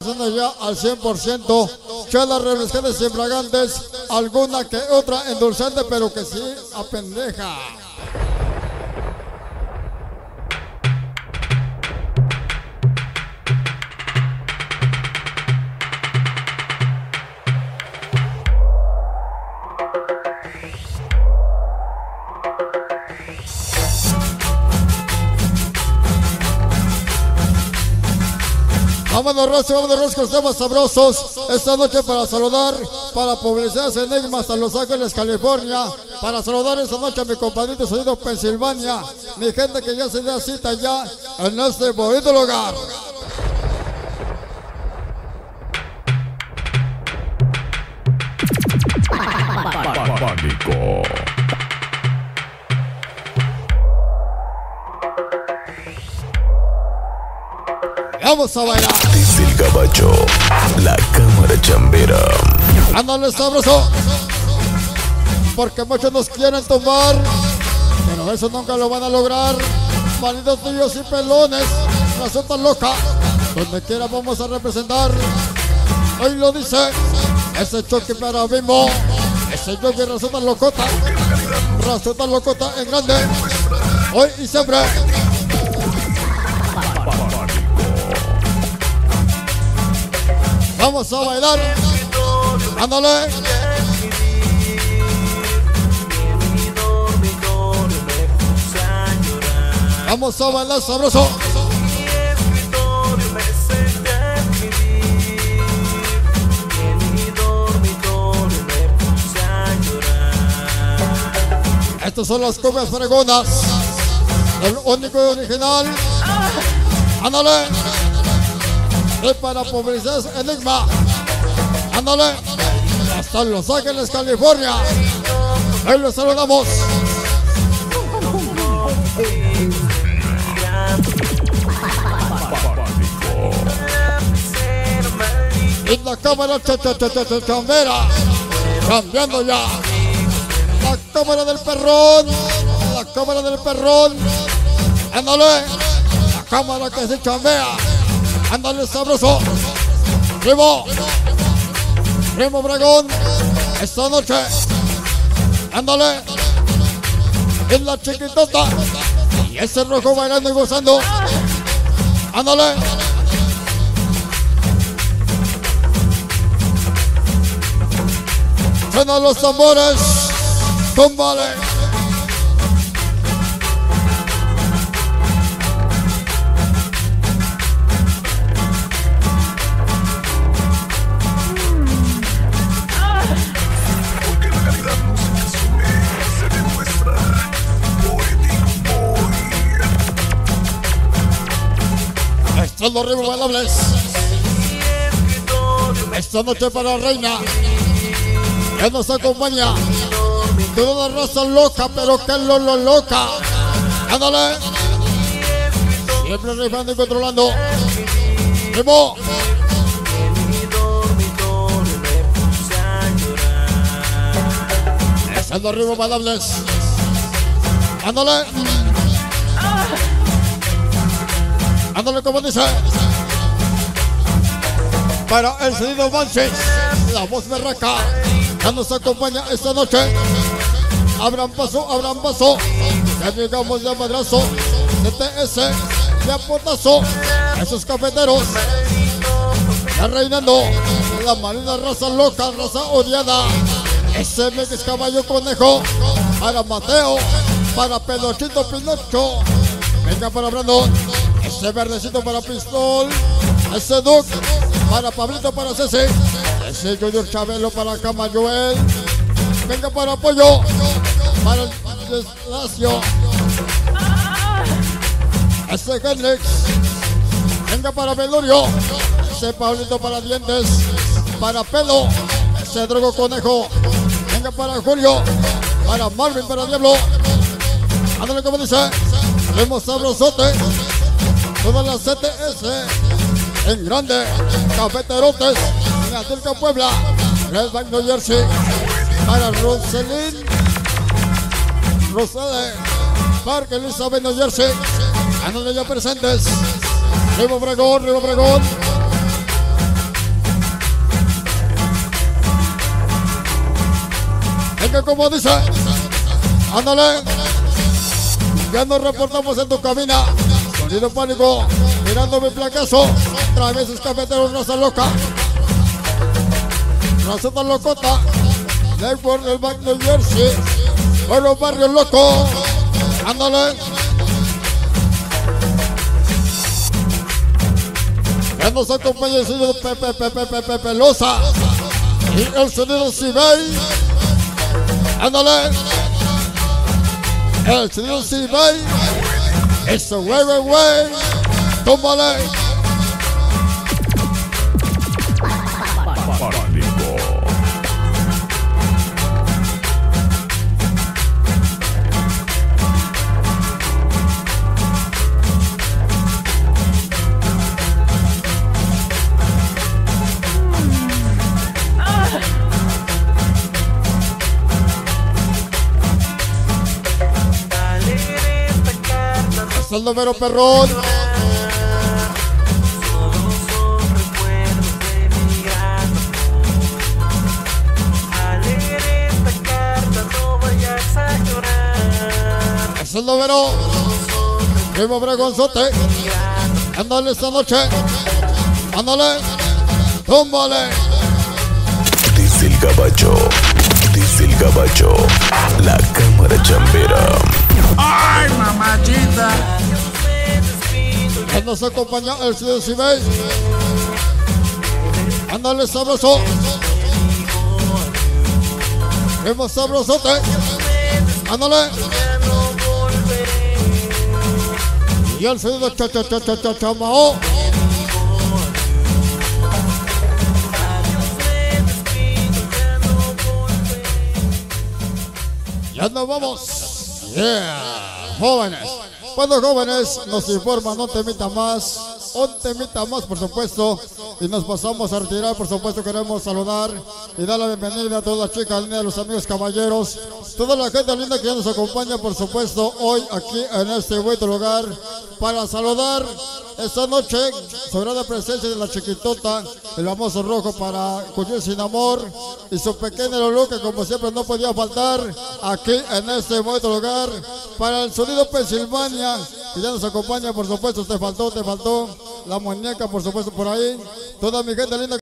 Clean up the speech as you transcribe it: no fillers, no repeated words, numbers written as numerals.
ya al 100%, chelas refrescantes y embriagantes, alguna que otra endulzante, pero que sí apendeja. Vámonos, Rosco, los temas sabrosos. Esta noche para saludar, para publicidad Enigma hasta Los Ángeles, California. Para saludar esta noche a mi compadrito Sonido Pensilvania. Mi gente que ya se da cita ya en este bonito lugar. Pánico. Vamos a bailar. Desde el Gabacho, la cámara chambera. Ándale, sabroso. Porque muchos nos quieren tomar, pero eso nunca lo van a lograr. Malditos tíos y pelones, la sota loca. Donde quiera vamos a representar. Hoy lo dice ese choque para Bimbo. Ese choque resulta locota. Resulta locota en grande. Hoy y siempre. Vamos a bailar. Ándale. Vamos a bailar sabroso. Estas son las cumbias fregonas. El único y original. Ándale. Y para publicidad Enigma. Ándale. Hasta Los Ángeles, California. Ahí los saludamos. Y la cámara chambera. Cambiando ya. La cámara del perrón. La cámara del perrón. Ándale. La cámara que se chambea. Ándale sabroso. Primo Bregón. Esta noche. Ándale. Es la chiquitota. Y ese rojo bailando y gozando. Ándale. Suenan los tambores. Tómbale. Estos los ritmos bailables. Esta noche para la reina que nos acompaña. Toda la raza loca, pero que lo loca. Ándale. Siempre rifando y controlando. Ritmo. Estos los ritmos bailables. Ándale. Ándale como dice. Para el sonido Manches, la voz berraca, ya nos acompaña esta noche. Abran paso. Ya llegamos de madrazo, CTS, ya potazo. Esos cafeteros, ya reinando. La marina raza loca, raza odiada. Ese Mex Caballo Conejo. Para Mateo, para Pelochito Pinocho. Venga para Brandon. Ese verdecito para Pistol. Ese Duke para Pablito, para Ceci. Ese Junior Chabelo para Cama Joel. Venga para Apoyo. Para el Desgracio. Ese Hendrix. Venga para Velorio. Ese Pablito para Dientes. Para Pelo. Ese Drogo Conejo. Venga para Julio. Para Marvin, para Diablo. Ándale como dice. Vemos sabrosote. Todas las CTS en grande. Cafeterotes en Atilca, Puebla. Red Bank, New Jersey. Para Roselyn Park, Elizabeth, New Jersey. Ándale ya presentes. Río Obregón. que como dice, ándale. Ya nos reportamos en tu cabina. Sonido Pánico, mirando mi placazo. Traviesos cafeteros, raza loca. Raza locota. Network del Bank New Jersey. Bueno, barrio loco. Ándale. Ya nos acompaña el sonido Pepe Loza. Y el sonido Cibey. Ándale. El sonido Cibey. Eso, güey. Tómale. El número perrón. Es el número. Primo Bregonzote. Ándale esta noche. Ándale. Tómale. Dice el gabacho. La cámara chambera. ¡Ay, mamachita! Nos acompaña el señor Cibey. Ándale sabroso. Vemos sabrosote. Ándale. Y el señor Chamao. Ya nos vamos. Yeah, jóvenes. Cuando jóvenes nos informan un temita más, por supuesto, y nos pasamos a retirar. Por supuesto, queremos saludar y dar la bienvenida a todas las chicas lindas, a los amigos caballeros, toda la gente linda que ya nos acompaña, por supuesto, hoy aquí en este bonito lugar para saludar esta noche, sobrada presencia de la chiquitota, el famoso rojo para Cuyil Sin Amor y su pequeño Lulú, que como siempre no podía faltar aquí en este bonito lugar para el sonido Pensilvania, que ya nos acompaña, por supuesto. Te faltó la muñeca, por supuesto, por ahí, toda mi gente linda.